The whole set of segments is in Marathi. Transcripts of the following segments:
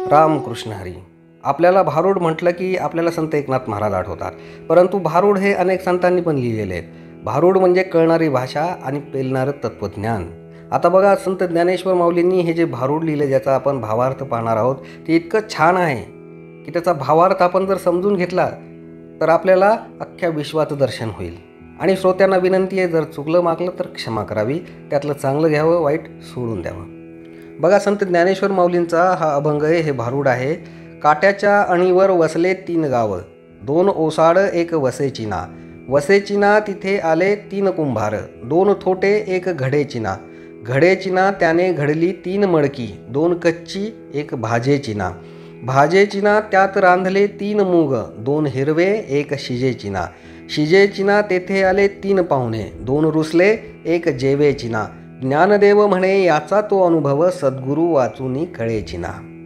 रामकृष्ण हरी. आपल्याला भारूड म्हटलं की आपल्याला संत एकनाथ महाराज आठवतात, परंतु भारूड हे अनेक संतांनी पण लिहिलेले आहेत. भारूड म्हणजे कळणारी भाषा आणि पेलणारं तत्त्वज्ञान. आता बघा, संत ज्ञानेश्वर माऊलींनी हे जे भारूड लिहिले, ज्याचा आपण भावार्थ पाहणार आहोत, ते इतकं छान आहे की त्याचा भावार्थ आपण जर समजून घेतला तर आपल्याला अख्ख्या विश्वाचं दर्शन होईल. आणि श्रोत्यांना विनंती आहे, जर चुकलं मागलं तर क्षमा करावी, त्यातलं चांगलं घ्यावं, वाईट सोडून द्यावं. बघा, संत ज्ञानेश्वर माऊलींचा हा अभंग आहे, हे भारूड आहे. काट्याच्या अणीवर वसले 3 गावं, 2 ओसाड 1 वसेचिना. वसेचिना तिथे आले 3 कुंभार, 2 थोटे 1 घडेचिना. घडेचिना त्याने घडली 3 मडकी, 2 कच्ची 1 भाजेचिना. भाजेचिना त्यात रांधले 3 मूग, 2 हिरवे 1 शिजेचिना. शिजेचिना तेथे आले 3 पाहुणे, 2 रुसले 1 जेवेचिना. ज्ञानदेव म्हणे याचा तो अनुभव, सद्गुरू वाचूनी कळेचिना.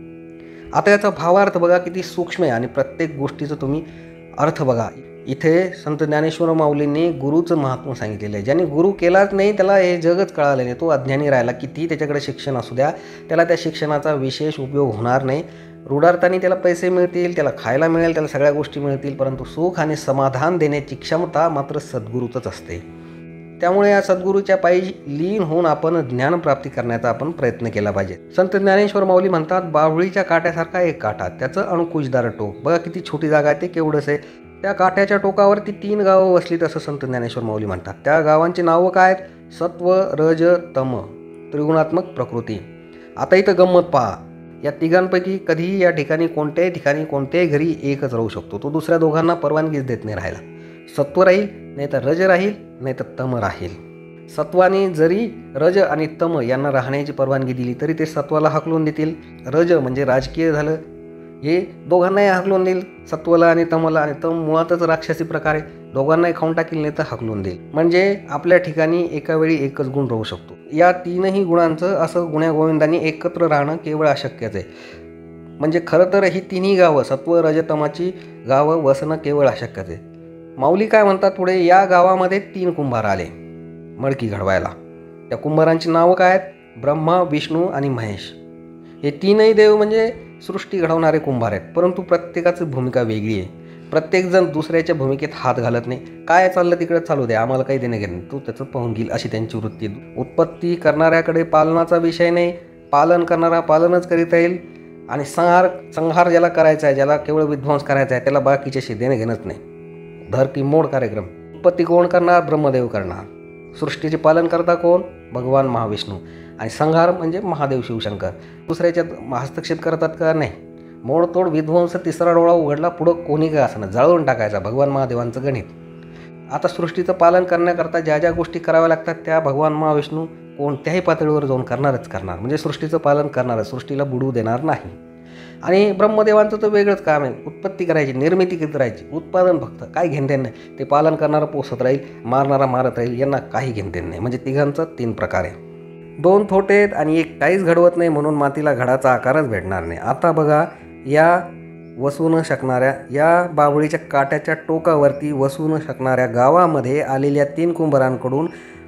आता याचा भावार्थ बघा किती सूक्ष्म आहे आणि प्रत्येक गोष्टीचं तुम्ही अर्थ बघा. इथे संत ज्ञानेश्वर माऊलींनी गुरुचं महात्म्य सांगितलेलं आहे. ज्यांनी गुरु केलाच नाही त्याला हे जगच कळालं नाही, तो अज्ञानी राहिला. कितीही त्याच्याकडे शिक्षण असू द्या, त्याला त्या शिक्षणाचा विशेष उपयोग होणार नाही. रुडार्थाने त्याला पैसे मिळतील, त्याला खायला मिळेल, त्याला सगळ्या गोष्टी मिळतील, परंतु सुख आणि समाधान देण्याची क्षमता मात्र सद्गुरूचंच असते. त्यामुळे या सद्गुरूच्या पायी लीन होऊन आपण ज्ञानप्राप्ती करण्याचा आपण प्रयत्न केला पाहिजे. संत ज्ञानेश्वर माऊली म्हणतात, बाभळीच्या काट्यासारखा एक काटा, त्याचं अणकुचदार टोक. बघा किती छोटी जागा आहे, ते केवढंच आहे. त्या काट्याच्या टोकावरती 3 गावं वसलीत असं संत ज्ञानेश्वर माऊली म्हणतात. त्या गावांची नावं काय आहेत? सत्व, रज, तम, त्रिगुणात्मक प्रकृती. आता इथं गंमत पहा, या तिघांपैकी कधीही या ठिकाणी कोणत्याही ठिकाणी कोणत्याही घरी एकच राहू शकतो. तो दुसऱ्या दोघांना परवानगीच देत नाही राहायला. सत्व राहील, नाही तर रज राहील, नाही तर तम राहील. सत्वाने जरी रज आणि तम यांना राहण्याची परवानगी दिली तरी ते सत्वाला हाकलून देतील. रज म्हणजे राजकीय झालं, हे दोघांनाही हाकलून देईल, सत्वला आणि तमला. आणि तम मुळातच राक्षसी प्रकारे, दोघांनाही खाऊन टाकील, नाही तर हाकलून देईल. म्हणजे आपल्या ठिकाणी एका वेळी एकच गुण राहू शकतो. या 3ही गुणांचं असं गुण्यागोविंदांनी एकत्र राहणं केवळ अशक्यच आहे. म्हणजे खरं तर ही 3ही गावं, सत्व रज तमाची गावं वसणं केवळ अशक्यच आहे. माऊली काय म्हणतात पुढे, या गावामध्ये 3 कुंभार आले मडकी घडवायला. त्या कुंभारांची नावं काय आहेत? ब्रह्मा, विष्णू आणि महेश. हे 3ही देव म्हणजे सृष्टी घडवणारे कुंभार आहेत, परंतु प्रत्येकाची भूमिका वेगळी आहे. प्रत्येकजण दुसऱ्याच्या भूमिकेत हात घालत नाही. काय चाललं तिकडे चालू दे, आम्हाला काही देणं घेणं नाही, तू त्याचं पाहून घेईल, अशी त्यांची वृत्ती. उत्पत्ती करणाऱ्याकडे पालनाचा विषय नाही, पालन करणारा पालनच करीत राहील. आणि संहार ज्याला करायचा आहे, ज्याला केवळ विध्वंस करायचा आहे, त्याला बाकीच्याशी देणं घेणंच नाही. धर की मोड कार्यक्रम. उत्पत्ती कोण करणार? ब्रह्मदेव करणार. सृष्टीचे पालन करता कोण? भगवान महाविष्णू. आणि संहार म्हणजे महादेव शिवशंकर. दुसऱ्याच्यात हस्तक्षेप करतात का? नाही. मोडतोड, विध्वंस, तिसरा डोळा उघडला, पुढं कोणी काय असणं, जाळून टाकायचा. भगवान महादेवांचं गणित. आता सृष्टीचं पालन करण्याकरता ज्या ज्या गोष्टी कराव्या लागतात त्या भगवान महाविष्णू कोणत्याही पातळीवर जाऊन करणारच करणार. म्हणजे सृष्टीचं पालन करणारच, सृष्टीला बुडू देणार नाही. आणि ब्रह्मदेवांचं तर वेगळंच काम आहे, उत्पत्ती करायची, निर्मिती करायची, उत्पादन फक्त. काय घेणदेण नाही. ते पालन करणारं पोसत राहील, मारणारा मारत राहील, यांना काही घेणदेण नाही. म्हणजे तिघांचं 3 प्रकार आहे. 2 थोटे आहेत आणि एक काहीच घडवत नाही, म्हणून मातीला घडाचा आकारच भेटणार नाही. आता बघा, या वसू न शकणाऱ्या, या बाभळीच्या काट्याच्या टोकावरती वसू न शकणाऱ्या गावामध्ये आलेल्या 3 कुंभारांकडून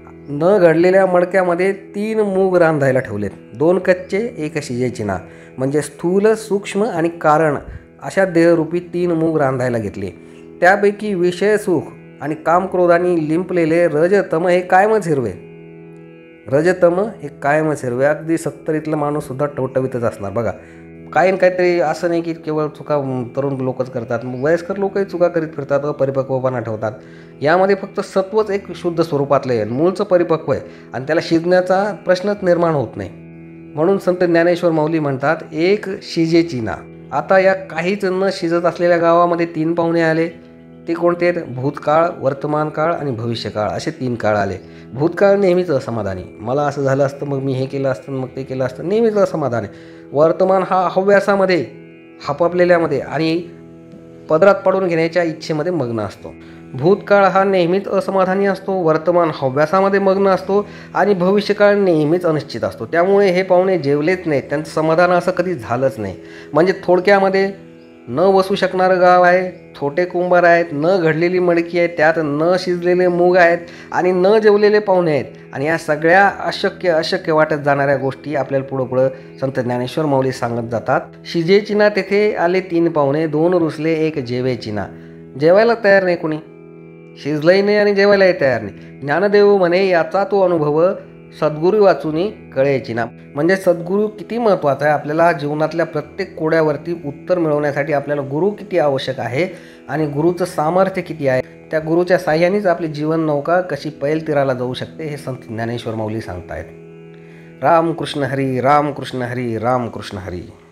न घडलेल्या मडक्यामध्ये 3 मूग रांधायला ठेवलेत. 2 कच्चे 1 शिजेचिना. म्हणजे स्थूल, सूक्ष्म आणि कारण अशा देहरूपी 3 मूग रांधायला घेतले. त्यापैकी विषय सुख आणि कामक्रोधाने लिंपलेले रजतम हे कायमच हिरवे. रजतम हे कायमच हिरवे. अगदी 70तला माणूससुद्धा टवटवीतच असणार. बघा, काही ना काहीतरी असं नाही की केवळ चुका तरुण लोकच करतात, वयस्कर लोकही चुका करीत फिरतात, अपरिपक्वपणा ठेवतात. यामध्ये फक्त सत्वच एक शुद्ध स्वरूपातलं आहे, मूळचं परिपक्व आहे आणि त्याला शिजण्याचा प्रश्नच निर्माण होत नाही. म्हणून संत ज्ञानेश्वर माऊली म्हणतात, 1 शिजेचिना. आता या काहीच न शिजत असलेल्या गावामध्ये 3 पाहुणे आले. ते कोणते आहेत? भूतकाळ, वर्तमान काळ आणि भविष्यकाळ, असे 3 काळ आले. भूतकाळ नेहमीच असमाधानी, मला असं झालं असतं, मग मी हे केलं असतं, मग ते केलं असतं, नेहमीच असमाधान आहे. वर्तमान हा हव्यासामध्ये, हापापलेल्यामध्ये आणि पदरात पडून घेण्याच्या इच्छेमध्ये मग्न असतो. भूतकाळ हा नेहमीच असमाधानी असतो, वर्तमान हव्यासामध्ये मग्न असतो आणि भविष्यकाळ नेहमीच अनिश्चित असतो. त्यामुळे हे पाहुणे जेवलेच नाहीत, त्यांचं समाधान असं कधी झालंच नाही. म्हणजे थोडक्यामध्ये न वसू शकणारं गाव आहे, छोटे कुंभार आहेत, न घडलेली मडकी आहे, त्यात न शिजलेले मूग आहेत आणि न जेवलेले पाहुणे आहेत. आणि या सगळ्या अशक्य वाटत जाणाऱ्या गोष्टी आपल्याला पुढं संत ज्ञानेश्वर माऊली सांगत जातात. शिजेची ना तेथे आले 3 पाहुणे, 2 रुसले 1 जेवायची ना. जेवायला तयार नाही कोणी, शिजलंही नाही आणि जेवायलाही तयार नाही. ज्ञानदेव म्हणे याचा तो अनुभव सद्गुरू वाचूनी कळायची ना. म्हणजे सद्गुरू किती महत्त्वाचा आहे. आपल्याला जीवनातल्या प्रत्येक कोड्यावरती उत्तर मिळवण्यासाठी आपल्याला गुरु किती आवश्यक आहे आणि गुरुचं सामर्थ्य किती आहे. त्या गुरुच्या साह्यानेच आपली जीवन नौका कशी पैल तीराला जाऊ शकते हे संत ज्ञानेश्वर माऊली सांगतायत. रामकृष्ण हरी, रामकृष्ण हरी, रामकृष्ण हरी.